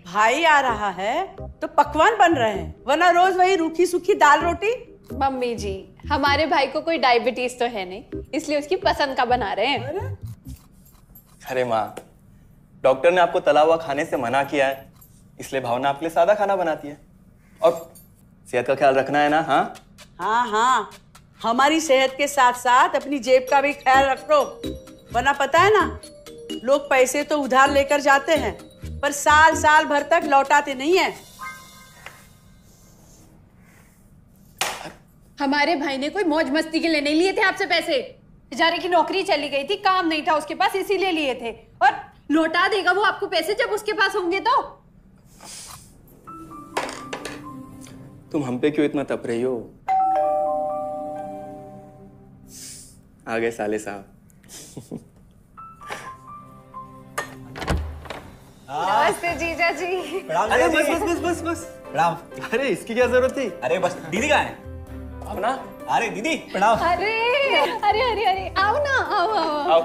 भाई आ रहा है तो पकवान बन रहे हैं, वरना रोज वही रूखी सूखी दाल रोटी। मम्मी जी, हमारे भाई को कोई डायबिटीज तो है नहीं, इसलिए उसकी पसंद का बना रहे हैं। अरे माँ, डॉक्टर ने आपको तला हुआ खाने से मना किया है, इसलिए भावना आपके लिए सादा खाना बनाती है। और सेहत का ख्याल रखना है ना? हाँ हाँ हाँ, हमारी सेहत के साथ साथ अपनी जेब का भी ख्याल रखो, वरना पता है ना, लोग पैसे तो उधार लेकर जाते हैं पर साल साल भर तक लौटाते नहीं है। हमारे भाई ने कोई मौज मस्ती के लिए नहीं लिए थे आपसे पैसे। बेचारे की नौकरी चली गई थी, काम नहीं था उसके पास, इसीलिए लिए थे। और लौटा देगा वो आपको पैसे जब उसके पास होंगे तो। तुम हम पे क्यों इतना तप रही हो? आ गए साले साहब। नमस्ते जीजा जी। अरे बस प्रणाम। अरे इसकी क्या जरूरत थी? अरे बस, दीदी कहाँ है? अपना अरे दीदी प्रणाम। अरे अरे अरे अरे, आओ ना, आओ।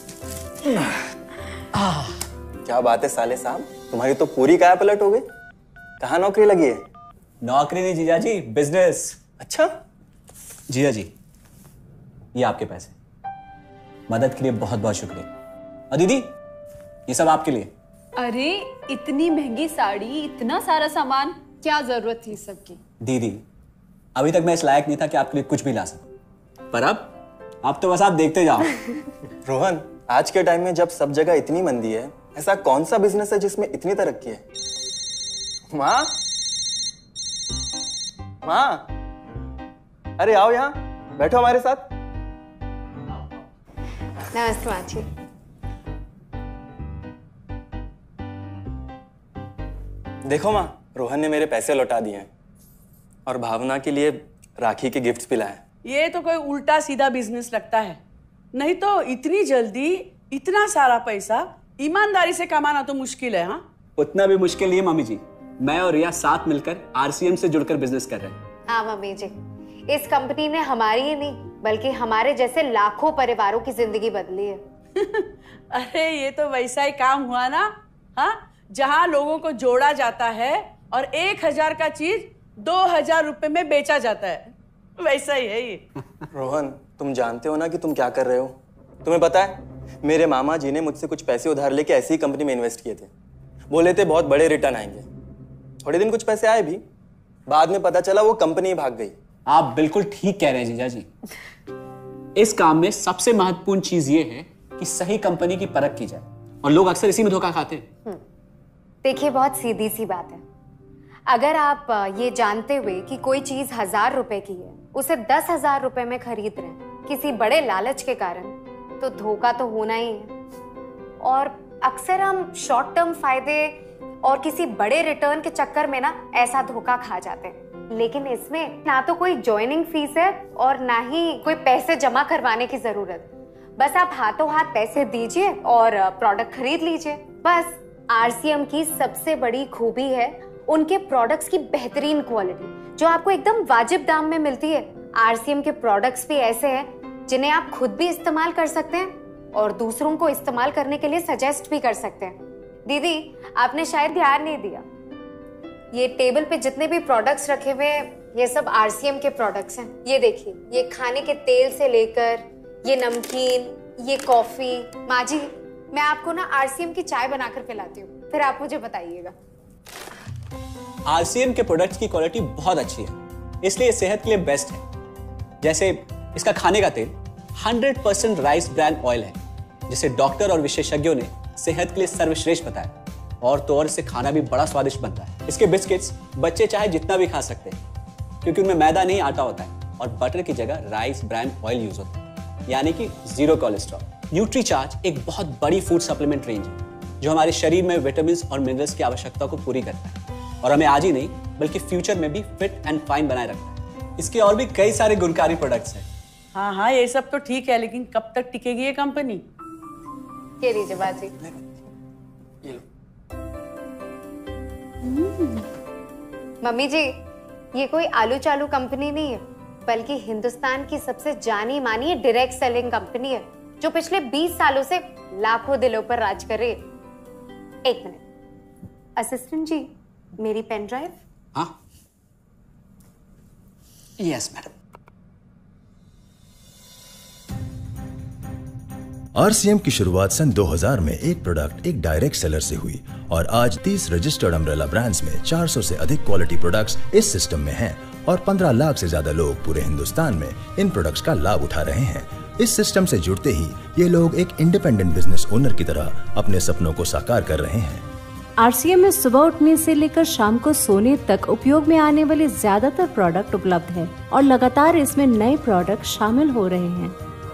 क्या बात है साले साहब, तुम्हारी तो पूरी काया पलट हो गई। कहाँ नौकरी लगी है? नौकरी नहीं जीजा जी, बिजनेस। अच्छा जीजा जी, ये आपके पैसे, मदद के लिए बहुत बहुत शुक्रिया। और दीदी, ये सब आपके लिए। अरे इतनी महंगी साड़ी, इतना सारा सामान, क्या जरूरत थी सबकी? दीदी, अभी तक मैं इस लायक नहीं था कि आपके लिए कुछ भी ला सकूं, पर अब तो बस आप देखते जाओ। रोहन, आज के टाइम में जब सब जगह इतनी मंदी है, ऐसा कौन सा बिजनेस है जिसमें इतनी तरक्की है? माँ, माँ, अरे आओ यहाँ बैठो हमारे साथ। नमस्ते माँ जी। देखो माँ, रोहन ने मेरे पैसे लौटा दिए हैं और भावना के लिए राखी के गिफ्ट्स भी लाए। ये तो कोई उल्टा सीधा बिजनेस लगता है, नहीं तो इतनी जल्दी इतना सारा पैसा ईमानदारी से कमाना तो मुश्किल है। हाँ, उतना भी मुश्किल नहीं है मम्मी जी। मैं और रिया साथ मिलकर आरसीएम से जुड़कर बिजनेस कर रहे हैं। हाँ मम्मी जी, इस कंपनी ने हमारी ही नहीं बल्कि हमारे जैसे लाखों परिवारों की जिंदगी बदली है। अरे ये तो वैसा ही काम हुआ ना, हाँ, जहाँ लोगों को जोड़ा जाता है और 1000 का चीज 2000 रुपए में बेचा जाता है, वैसा ही है ये। रोहन, तुम जानते हो ना कि तुम क्या कर रहे हो? तुम्हें पता है, मेरे मामा जी ने मुझसे कुछ पैसे उधार लेके ऐसी ही कंपनी में इन्वेस्ट किए थे। बोले थे बहुत बड़े रिटर्न आएंगे। थोड़े दिन कुछ पैसे आए भी, बाद में पता चला वो कंपनी ही भाग गई। आप बिल्कुल ठीक कह रहे हैं जीजा जी। इस काम में सबसे महत्वपूर्ण चीज ये है कि सही कंपनी की परख की जाए, और लोग अक्सर इसी में धोखा खाते हैं। देखिए, बहुत सीधी सी बात है। अगर आप ये जानते हुए कि कोई चीज 1000 रुपए की है, उसे 10,000 रुपए में खरीद रहे हैं किसी बड़े लालच के कारण, तो धोखा तो होना ही है। और अक्सर हम शॉर्ट टर्म फायदे और किसी बड़े रिटर्न के चक्कर में ना ऐसा धोखा खा जाते हैं। लेकिन इसमें ना तो कोई ज्वाइनिंग फीस है और ना ही कोई पैसे जमा करवाने की जरूरत। बस आप हाथों हाथ पैसे दीजिए और प्रोडक्ट खरीद लीजिए। बस आरसीएम की सबसे बड़ी खूबी है उनके प्रोडक्ट्स की बेहतरीन क्वालिटी, जो आपको एकदम वाजिब दाम में मिलती है। आरसीएम के प्रोडक्ट्स भी ऐसे हैं जिन्हें आप खुद भी इस्तेमाल कर सकते हैं और दूसरों को इस्तेमाल करने के लिए सजेस्ट भी कर सकते हैं। दीदी, आपने शायद ध्यान नहीं दिया, ये टेबल पे जितने भी प्रोडक्ट्स रखे हुए हैं, ये सब आरसीएम के प्रोडक्ट्स हैं। ये देखिए, ये खाने के तेल से लेकर ये नमकीन, ये कॉफी। माँ जी, मैं आपको ना आरसीएम की चाय बनाकर पिलाती हूँ, फिर आप मुझे बताइएगा। आरसीएम के प्रोडक्ट्स की क्वालिटी बहुत अच्छी है, इसलिए सेहत के लिए बेस्ट है। जैसे इसका खाने का तेल 100% राइस ब्रांड ऑयल है, जिसे डॉक्टर और विशेषज्ञों ने सेहत के लिए सर्वश्रेष्ठ बताया। और तो और इससे खाना भी बड़ा स्वादिष्ट बनता है। इसके बिस्किट्स बच्चे चाहे जितना भी खा सकते हैं, क्योंकि उनमें मैदा नहीं आटा होता है और बटर की जगह राइस ब्रांड ऑयल यूज होता है, यानी कि 0 कोलेस्ट्रॉल। न्यूट्रीचार्ज एक बहुत बड़ी फूड सप्लीमेंट रेंज है, जो हमारे शरीर में विटामिन और मिनरल्स की आवश्यकता को पूरी करता है और हमें आज ही नहीं बल्कि फ्यूचर में भी फिट एंड फाइन बनाए रखता है। इसके और भी कई सारे गुणकारी प्रोडक्ट्स हैं। हाँ हाँ, ये सब तो ठीक है, लेकिन कब तक टिकेगी ये कंपनी? के लीजिए बाजी। मम्मी जी, ये कोई आलू चालू कंपनी नहीं है, बल्कि हिंदुस्तान की सबसे जानी मानी डायरेक्ट सेलिंग कंपनी है, जो पिछले 20 सालों से लाखों दिलों पर राज कर रही है। एक मिनट, असिस्टेंट जी, मेरी पेन ड्राइव। हाँ, यस मैडम। आरसीएम की शुरुआत सन 2000 में एक प्रोडक्ट एक डायरेक्ट सेलर से हुई और आज 30 रजिस्टर्ड अम्ब्रेला ब्रांड्स में 400 से अधिक क्वालिटी प्रोडक्ट्स इस सिस्टम में हैं और 15 लाख से ज्यादा लोग पूरे हिंदुस्तान में इन प्रोडक्ट्स का लाभ उठा रहे हैं। इस सिस्टम से जुड़ते ही ये लोग एक इंडिपेंडेंट बिजनेस ओनर की तरह अपने सपनों को साकार कर रहे हैं। आरसीएम में सुबह उठने से लेकर शाम को सोने तक उपयोग में आने वाले ज्यादातर प्रोडक्ट उपलब्ध है और लगातार इसमें नए प्रोडक्ट शामिल हो रहे हैं।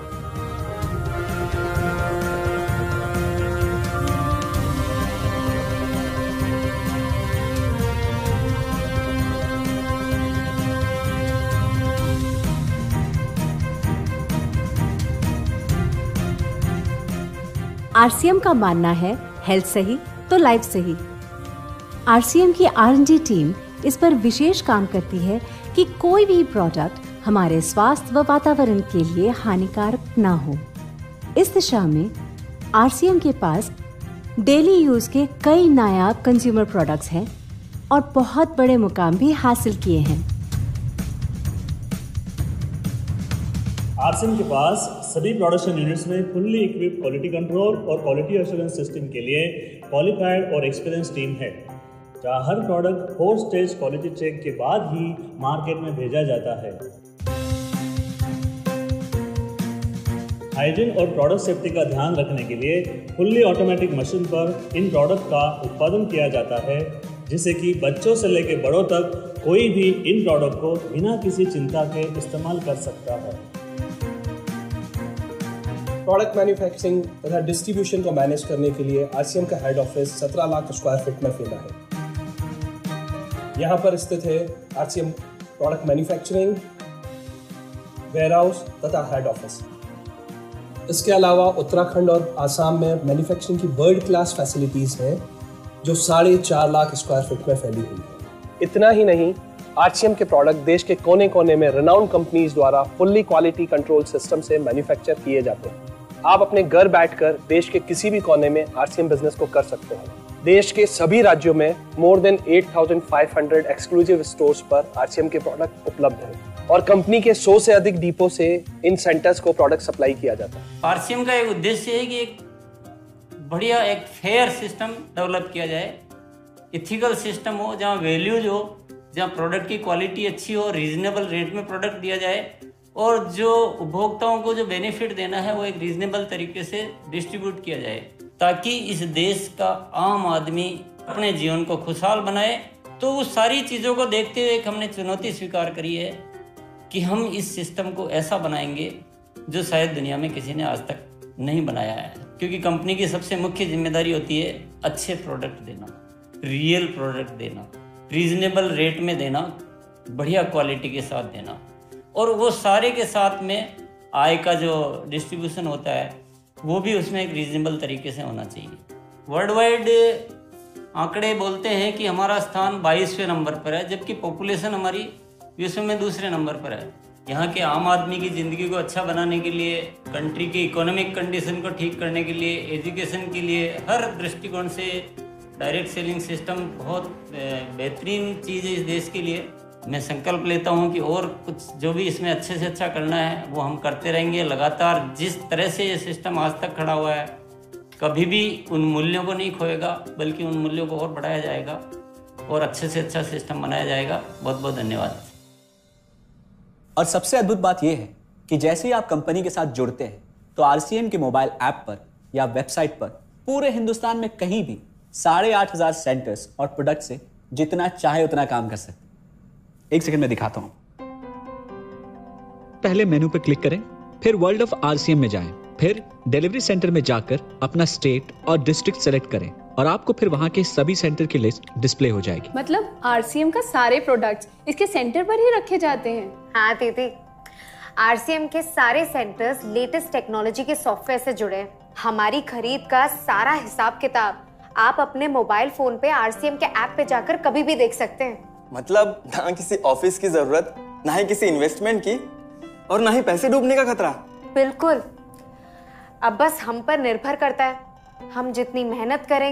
आरसीएम का मानना है हेल्थ सही तो लाइफ सही। आरसीएम की R&D टीम इस पर विशेष काम करती है कि कोई भी प्रोडक्ट हमारे स्वास्थ्य व वातावरण के लिए हानिकारक ना हो। इस दिशा में आरसीएम के पास डेली यूज के कई नायाब कंज्यूमर प्रोडक्ट्स हैं और बहुत बड़े मुकाम भी हासिल किए हैं। आरसीएम के पास सभी प्रोडक्शन यूनिट्स में फुल्ली इक्विप क्वालिटी कंट्रोल और क्वालिटी एश्योरेंस सिस्टम के लिए क्वालिफाइड और एक्सपीरियंस टीम है, जहां हर प्रोडक्ट 4 स्टेज क्वालिटी चेक के बाद ही मार्केट में भेजा जाता है। हाइजीन और प्रोडक्ट सेफ्टी का ध्यान रखने के लिए फुल्ली ऑटोमेटिक मशीन पर इन प्रोडक्ट का उत्पादन किया जाता है, जिससे कि बच्चों से लेकर बड़ों तक कोई भी इन प्रोडक्ट को बिना किसी चिंता के इस्तेमाल कर सकता है। प्रोडक्ट मैन्युफैक्चरिंग तथा डिस्ट्रीब्यूशन को मैनेज करने के लिए आरसीएम का head office 17 lakh square feet में फैला है। यहाँ पर स्थित है आरसीएम प्रोडक्ट मैन्युफैक्चरिंग, वेयरहाउस तथा हेड ऑफिस। इसके अलावा उत्तराखंड और आसाम में मैन्युफैक्चरिंग की वर्ल्ड क्लास फैसिलिटीज हैं, जो 4.5 लाख स्क्वायर फीट में फैली हुई है। इतना ही नहीं, आरसीएम के प्रोडक्ट देश के कोने कोने में रिनाउंड कंपनीज द्वारा फुल्ली क्वालिटी कंट्रोल सिस्टम से मैन्युफैक्चर किए जाते हैं। आप अपने घर बैठकर देश के किसी भी कोने में आरसीएम बिजनेस को कर सकते हैं। देश के सभी राज्यों में मोर देन 8,500 एक्सक्लूसिव स्टोर्स पर आरसीएम के प्रोडक्ट उपलब्ध हैं और कंपनी के 100 से अधिक डिपो से इन सेंटर्स को प्रोडक्ट सप्लाई किया जाता है। आरसीएम का एक उद्देश्य है कि एक बढ़िया एक फेयर सिस्टम डेवलप किया जाए, इथिकल सिस्टम हो, जहाँ वैल्यूज हो, जहाँ प्रोडक्ट की क्वालिटी अच्छी हो, रीजनेबल रेट में प्रोडक्ट दिया जाए और जो उपभोक्ताओं को जो बेनिफिट देना है वो एक रीजनेबल तरीके से डिस्ट्रीब्यूट किया जाए, ताकि इस देश का आम आदमी अपने जीवन को खुशहाल बनाए। तो उस सारी चीज़ों को देखते हुए हमने चुनौती स्वीकार करी है कि हम इस सिस्टम को ऐसा बनाएंगे जो शायद दुनिया में किसी ने आज तक नहीं बनाया है, क्योंकि कंपनी की सबसे मुख्य जिम्मेदारी होती है अच्छे प्रोडक्ट देना, रियल प्रोडक्ट देना, रीजनेबल रेट में देना, बढ़िया क्वालिटी के साथ देना, और वो सारे के साथ में आय का जो डिस्ट्रीब्यूशन होता है वो भी उसमें एक रीजनेबल तरीके से होना चाहिए। वर्ल्ड वाइड आंकड़े बोलते हैं कि हमारा स्थान 22वें नंबर पर है, जबकि पॉपुलेशन हमारी विश्व में दूसरे नंबर पर है। यहाँ के आम आदमी की ज़िंदगी को अच्छा बनाने के लिए, कंट्री की इकोनॉमिक कंडीशन को ठीक करने के लिए, एजुकेशन के लिए, हर दृष्टिकोण से डायरेक्ट सेलिंग सिस्टम बहुत बेहतरीन चीज़ है इस देश के लिए। मैं संकल्प लेता हूं कि और कुछ जो भी इसमें अच्छे से अच्छा करना है वो हम करते रहेंगे लगातार। जिस तरह से ये सिस्टम आज तक खड़ा हुआ है, कभी भी उन मूल्यों को नहीं खोएगा, बल्कि उन मूल्यों को और बढ़ाया जाएगा और अच्छे से अच्छा सिस्टम बनाया जाएगा। बहुत बहुत धन्यवाद। और सबसे अद्भुत बात यह है कि जैसे ही आप कंपनी के साथ जुड़ते हैं तो आरसीएम के मोबाइल ऐप पर या वेबसाइट पर पूरे हिंदुस्तान में कहीं भी 8,500 सेंटर्स और प्रोडक्ट से जितना चाहे उतना काम कर सकते हैं। एक सेकंड में दिखाता हूं। पहले मेनू पर क्लिक करें, फिर वर्ल्ड ऑफ आरसीएम में जाएं, फिर डिलीवरी सेंटर में जाकर अपना स्टेट और डिस्ट्रिक्ट सेलेक्ट करें और आपको फिर वहां के सभी सेंटर की लिस्ट डिस्प्ले हो जाएगी। मतलब आरसीएम का सारे प्रोडक्ट्स इसके सेंटर पर ही रखे जाते हैं? हाँ दीदी, आरसीएम के सारे सेंटर्स लेटेस्ट टेक्नोलॉजी के सॉफ्टवेयर से जुड़े। हमारी खरीद का सारा हिसाब किताब आप अपने मोबाइल फोन पे आरसीएम के ऐप पे जाकर कभी भी देख सकते हैं। मतलब ना किसी ऑफिस की जरूरत, ना ही किसी इन्वेस्टमेंट की, और ना ही पैसे डूबने का खतरा। बिल्कुल। अब बस हम पर निर्भर करता है, हम जितनी मेहनत करेंगे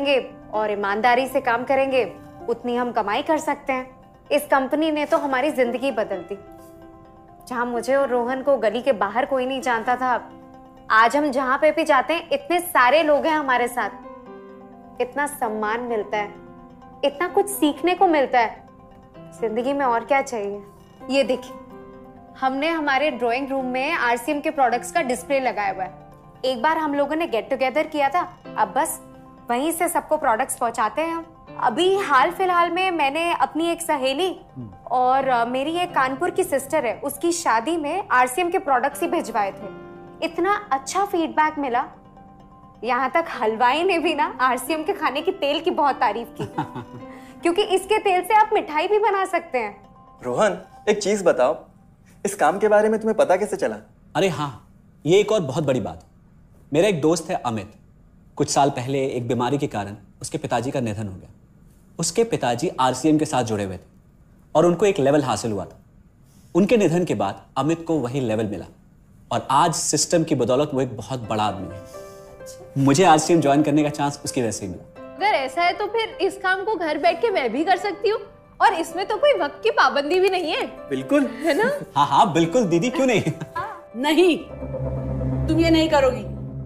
और ईमानदारी से काम करेंगे उतनी हम कमाई कर सकते हैं। इस कंपनी ने तो हमारी जिंदगी बदल दी। जहां मुझे और रोहन को गली के बाहर कोई नहीं जानता था, आज हम जहां पे भी जाते हैं इतने सारे लोग हैं हमारे साथ। इतना सम्मान मिलता है, इतना कुछ सीखने को मिलता है। जिंदगी में और क्या चाहिए। ये देखिए, हमने हमारे ड्राइंग रूम में आरसीएम के प्रोडक्ट्स का डिस्प्ले लगाया हुआ है। एक बार हम लोगों ने गेट टुगेदर किया था, अब बस वहीं से सबको प्रोडक्ट्स पहुंचाते हैं हम। अभी हाल फिलहाल में मैंने अपनी एक सहेली और मेरी एक कानपुर की सिस्टर है, उसकी शादी में आरसीएम के प्रोडक्ट्स ही भिजवाए थे। इतना अच्छा फीडबैक मिला, यहाँ तक हलवाई ने भी ना आरसीएम के खाने की तेल की बहुत तारीफ की क्योंकि इसके तेल से आप मिठाई भी बना सकते हैं। रोहन, एक चीज बताओ, इस काम के बारे में तुम्हें पता कैसे चला? अरे हाँ, ये एक और बहुत बड़ी बात। मेरा एक दोस्त है अमित, कुछ साल पहले एक बीमारी के कारण उसके पिताजी का निधन हो गया। उसके पिताजी आरसीएम के साथ जुड़े हुए थे और उनको एक लेवल हासिल हुआ था। उनके निधन के बाद अमित को वही लेवल मिला और आज सिस्टम की बदौलत वो एक बहुत बड़ा आदमी है। मुझे आरसीएम ज्वाइन करने का चांस उसकी वजह से ही मिला। अगर ऐसा है तो फिर इस काम को घर बैठ के मैं भी कर सकती हूँ, और इसमें तो कोई वक्त की पाबंदी भी नहीं है। बिल्कुल, है ना? हाँ हाँ बिल्कुल दीदी, क्यों नहीं। नहीं, तुम ये नहीं करोगी।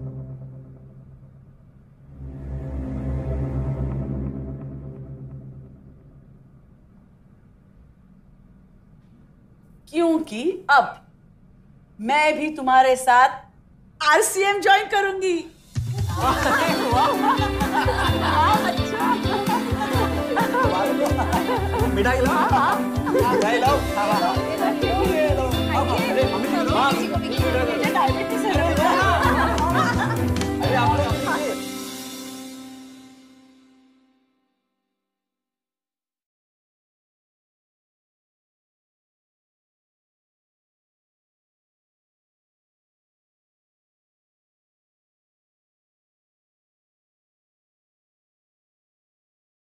क्योंकि अब मैं भी तुम्हारे साथ आरसीएम ज्वाइन करूंगी। मिठाई लाओ, मिठाई लाओ। डायबिटीज है।